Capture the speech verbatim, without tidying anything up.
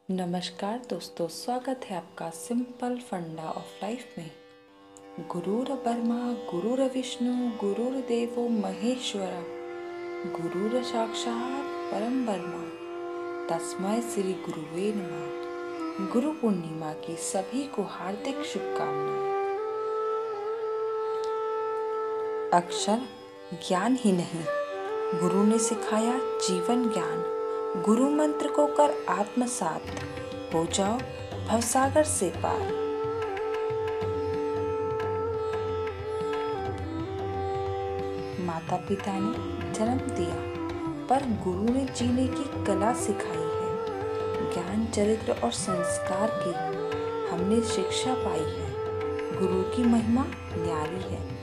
नमस्कार दोस्तों, स्वागत है आपका सिंपल फंडा ऑफ लाइफ में। गुरुर ब्रह्मा गुरुर विष्णु गुरुर्देवो महेश्वरा गुरुर साक्षात परम ब्रह्मा तस्मै श्री गुरुवे नमः। गुरु पूर्णिमा की सभी को हार्दिक शुभकामनाएं। अक्षर ज्ञान ही नहीं, गुरु ने सिखाया जीवन ज्ञान। गुरु मंत्र को कर आत्मसात, हो जाओ भवसागर से पार। माता पिता ने जन्म दिया, पर गुरु ने जीने की कला सिखाई है। ज्ञान, चरित्र और संस्कार की हमने शिक्षा पाई है। गुरु की महिमा न्यारी है।